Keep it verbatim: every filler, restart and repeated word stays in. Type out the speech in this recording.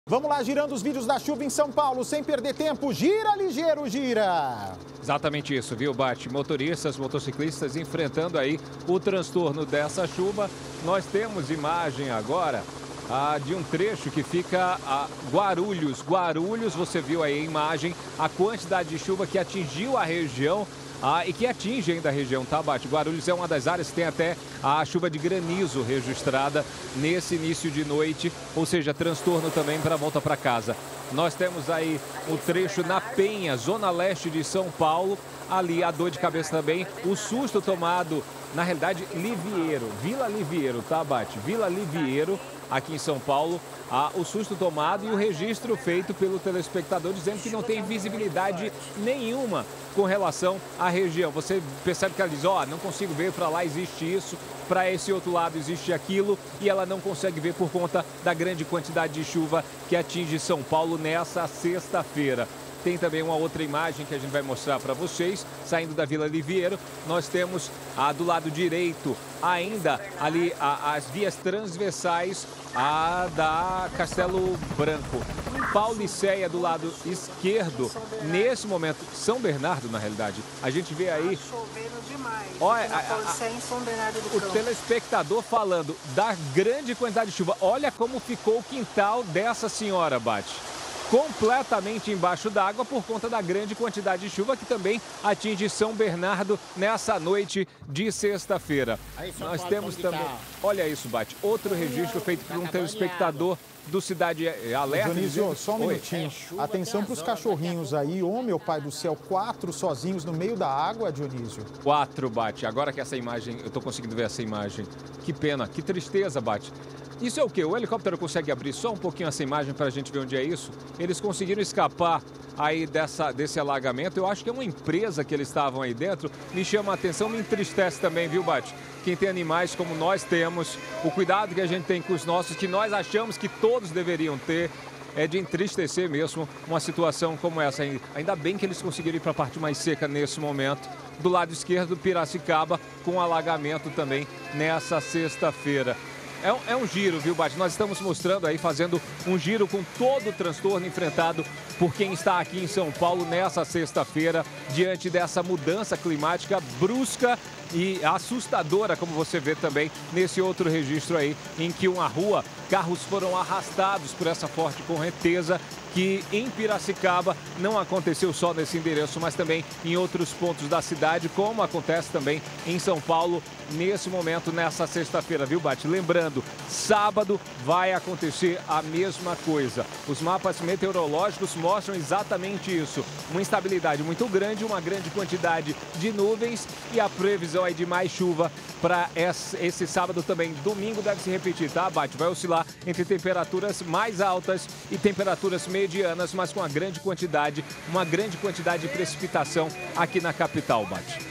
Vamos lá, girando os vídeos da chuva em São Paulo, sem perder tempo. Gira, ligeiro, gira! Exatamente isso, viu, Bate? Motoristas, motociclistas enfrentando aí o transtorno dessa chuva. Nós temos imagem agora ah, de um trecho que fica a Guarulhos. Guarulhos, você viu aí a imagem, a quantidade de chuva que atingiu a região. Ah, e que atinge ainda a região, tá, Bate? Guarulhos é uma das áreas que tem até a chuva de granizo registrada nesse início de noite, ou seja, transtorno também para a volta para casa. Nós temos aí o trecho na Penha, zona leste de São Paulo, ali a dor de cabeça também, o susto tomado, na realidade, Liviero, Vila Liviero, tá, Bate? Vila Liviero, aqui em São Paulo, ah, o susto tomado e o registro feito pelo telespectador dizendo que não tem visibilidade nenhuma com relação à região. Você percebe que ela diz, ó, oh, não consigo ver, para lá existe isso, para esse outro lado existe aquilo, e ela não consegue ver por conta da grande quantidade de chuva que atinge São Paulo nessa sexta-feira. Tem também uma outra imagem que a gente vai mostrar para vocês, saindo da Vila Liviero. Nós temos ah, do lado direito ainda ali ah, as vias transversais a da Castelo Branco. Paulicéia do lado esquerdo, nesse momento, São Bernardo na realidade, a gente vê aí... Chovendo demais. Olha, a, a, a, em São Bernardo do o Campo. telespectador falando da grande quantidade de chuva. Olha como ficou o quintal dessa senhora, Bate. Completamente embaixo d'água por conta da grande quantidade de chuva que também atinge São Bernardo nessa noite de sexta-feira. Nós temos também, olha isso, Bate, outro registro feito por um telespectador do Cidade Alerta. Dionísio, só um minutinho. Atenção para os cachorrinhos aí. Ô, meu pai do céu, quatro sozinhos no meio da água, Dionísio. Quatro, Bate. Agora que essa imagem, eu tô conseguindo ver essa imagem. Que pena, que tristeza, Bate. Isso é o quê? O helicóptero consegue abrir só um pouquinho essa imagem para a gente ver onde é isso? Eles conseguiram escapar aí dessa, desse alagamento. Eu acho que é uma empresa que eles estavam aí dentro. Me chama a atenção, me entristece também, viu, Bate? Quem tem animais como nós temos, o cuidado que a gente tem com os nossos, que nós achamos que todos deveriam ter, é de entristecer mesmo uma situação como essa. Ainda bem que eles conseguiram ir para a parte mais seca nesse momento. Do lado esquerdo, Piracicaba, com alagamento também nessa sexta-feira. É um, é um giro, viu, Bate? Nós estamos mostrando aí, fazendo um giro com todo o transtorno enfrentado por quem está aqui em São Paulo nessa sexta-feira, diante dessa mudança climática brusca e assustadora, como você vê também nesse outro registro aí, em que uma rua, carros foram arrastados por essa forte correnteza, que em Piracicaba não aconteceu só nesse endereço, mas também em outros pontos da cidade, como acontece também em São Paulo nesse momento, nessa sexta-feira, viu, Bate? Lembrando, sábado vai acontecer a mesma coisa. Os mapas meteorológicos mostram exatamente isso. Uma instabilidade muito grande, uma grande quantidade de nuvens e a previsão aí de mais chuva para esse sábado também. Domingo deve se repetir, tá, Bate? Vai oscilar entre temperaturas mais altas e temperaturas medianas, mas com uma grande quantidade, uma grande quantidade de precipitação aqui na capital, Bate.